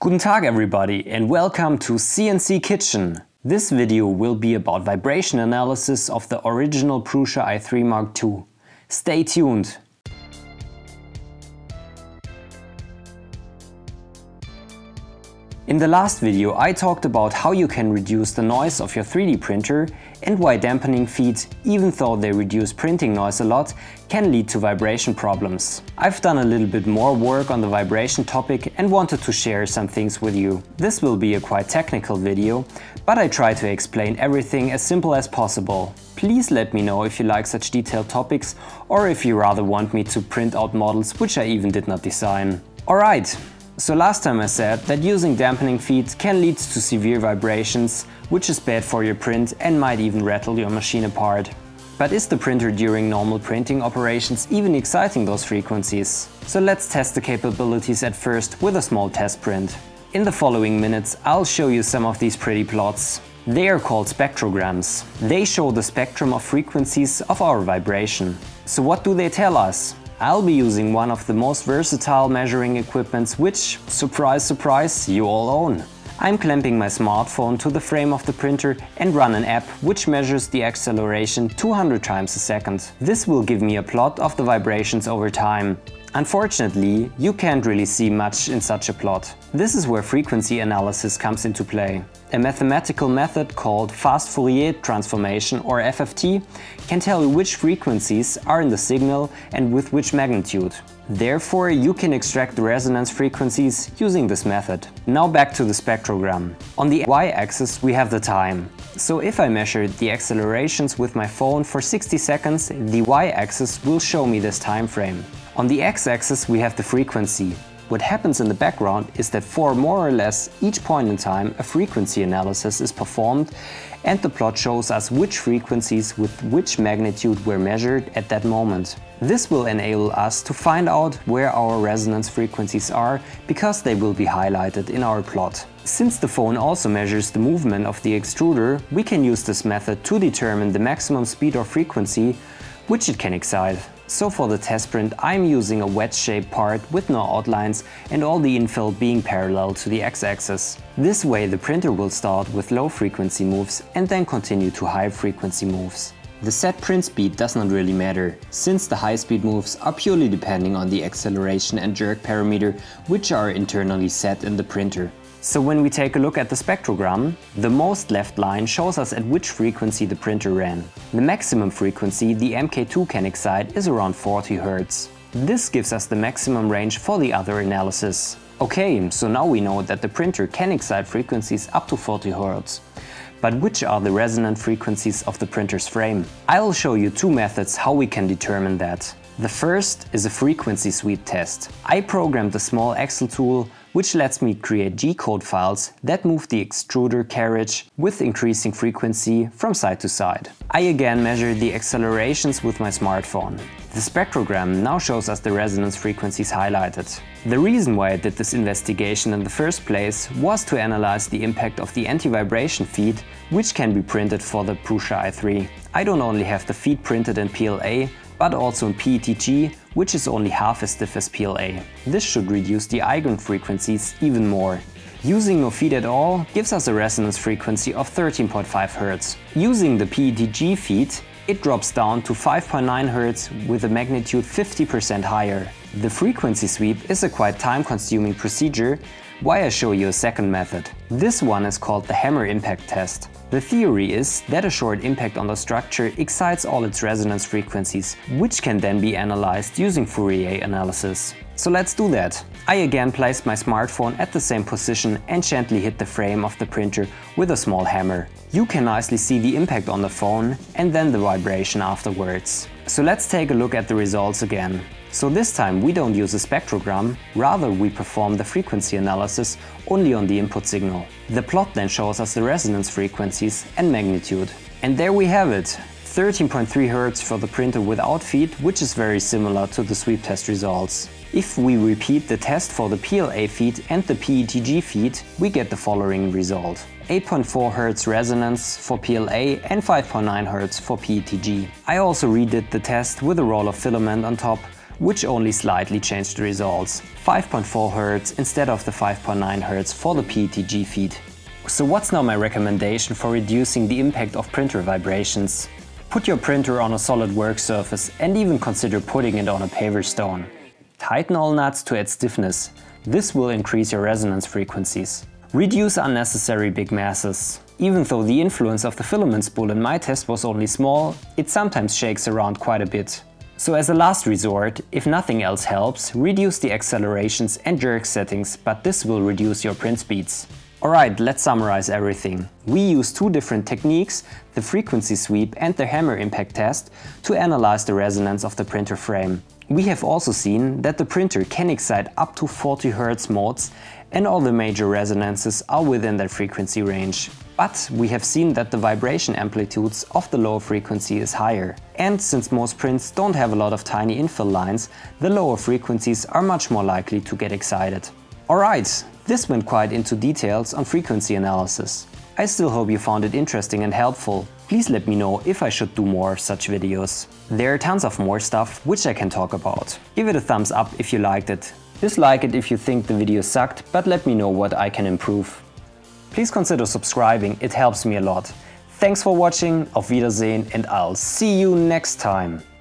Guten Tag everybody and welcome to CNC Kitchen. This video will be about vibration analysis of the original Prusa i3 Mark II. Stay tuned! In the last video I talked about how you can reduce the noise of your 3D printer and why dampening feet, even though they reduce printing noise a lot, can lead to vibration problems. I've done a little bit more work on the vibration topic and wanted to share some things with you. This will be a quite technical video, but I try to explain everything as simple as possible. Please let me know if you like such detailed topics or if you rather want me to print out models which I even did not design. Alright. So last time I said that using dampening feet can lead to severe vibrations, which is bad for your print and might even rattle your machine apart. But is the printer during normal printing operations even exciting those frequencies? So let's test the capabilities at first with a small test print. In the following minutes I'll show you some of these pretty plots. They are called spectrograms. They show the spectrum of frequencies of our vibration. So what do they tell us? I'll be using one of the most versatile measuring equipments which, surprise surprise, you all own. I'm clamping my smartphone to the frame of the printer and run an app which measures the acceleration 200 times a second. This will give me a plot of the vibrations over time. Unfortunately, you can't really see much in such a plot. This is where frequency analysis comes into play. A mathematical method called fast Fourier transformation, or FFT, can tell you which frequencies are in the signal and with which magnitude. Therefore, you can extract the resonance frequencies using this method. Now back to the spectrogram. On the y-axis we have the time. So if I measure the accelerations with my phone for 60 seconds, the y-axis will show me this time frame. On the x-axis we have the frequency. What happens in the background is that for more or less each point in time a frequency analysis is performed and the plot shows us which frequencies with which magnitude were measured at that moment. This will enable us to find out where our resonance frequencies are because they will be highlighted in our plot. Since the phone also measures the movement of the extruder, we can use this method to determine the maximum speed or frequency which it can excite. So for the test print I'm using a wedge-shaped part with no outlines and all the infill being parallel to the x-axis. This way the printer will start with low frequency moves and then continue to high frequency moves. The set print speed does not really matter, since the high speed moves are purely depending on the acceleration and jerk parameter which are internally set in the printer. So when we take a look at the spectrogram, the most left line shows us at which frequency the printer ran. The maximum frequency the MK2 can excite is around 40 Hz. This gives us the maximum range for the other analysis. Okay, so now we know that the printer can excite frequencies up to 40 Hz. But which are the resonant frequencies of the printer's frame? I'll show you two methods how we can determine that. The first is a frequency sweep test. I programmed a small Excel tool which lets me create G-code files that move the extruder carriage with increasing frequency from side to side. I again measured the accelerations with my smartphone. The spectrogram now shows us the resonance frequencies highlighted. The reason why I did this investigation in the first place was to analyze the impact of the anti-vibration feed which can be printed for the Prusa i3. I don't only have the feed printed in PLA, but also in PETG, which is only half as stiff as PLA. This should reduce the eigen frequencies even more. Using no feed at all gives us a resonance frequency of 13.5 Hz. Using the PETG feed, it drops down to 5.9 Hz with a magnitude 50% higher. The frequency sweep is a quite time-consuming procedure, why I show you a second method. This one is called the hammer impact test. The theory is that a short impact on the structure excites all its resonance frequencies, which can then be analyzed using Fourier analysis. So let's do that. I again placed my smartphone at the same position and gently hit the frame of the printer with a small hammer. You can nicely see the impact on the phone and then the vibration afterwards. So let's take a look at the results again. So this time we don't use a spectrogram, rather we perform the frequency analysis only on the input signal. The plot then shows us the resonance frequencies and magnitude. And there we have it, 13.3 Hz for the printer without feed, which is very similar to the sweep test results. If we repeat the test for the PLA feed and the PETG feed, we get the following result. 8.4 Hz resonance for PLA and 5.9 Hz for PETG. I also redid the test with a roll of filament on top, which only slightly changed the results. 5.4 Hz instead of the 5.9 Hz for the PETG feed. So what's now my recommendation for reducing the impact of printer vibrations? Put your printer on a solid work surface and even consider putting it on a paver stone. Tighten all nuts to add stiffness. This will increase your resonance frequencies. Reduce unnecessary big masses. Even though the influence of the filament spool in my test was only small, it sometimes shakes around quite a bit. So as a last resort, if nothing else helps, reduce the accelerations and jerk settings, but this will reduce your print speeds. Alright, let's summarize everything. We use two different techniques, the frequency sweep and the hammer impact test, to analyze the resonance of the printer frame. We have also seen that the printer can excite up to 40 Hz modes and all the major resonances are within that frequency range. But we have seen that the vibration amplitudes of the lower frequency is higher. And since most prints don't have a lot of tiny infill lines, the lower frequencies are much more likely to get excited. Alright, this went quite into details on frequency analysis. I still hope you found it interesting and helpful. Please let me know if I should do more such videos. There are tons of more stuff which I can talk about. Give it a thumbs up if you liked it. Dislike it if you think the video sucked, but let me know what I can improve. Please consider subscribing, it helps me a lot. Thanks for watching, auf Wiedersehen, and I'll see you next time.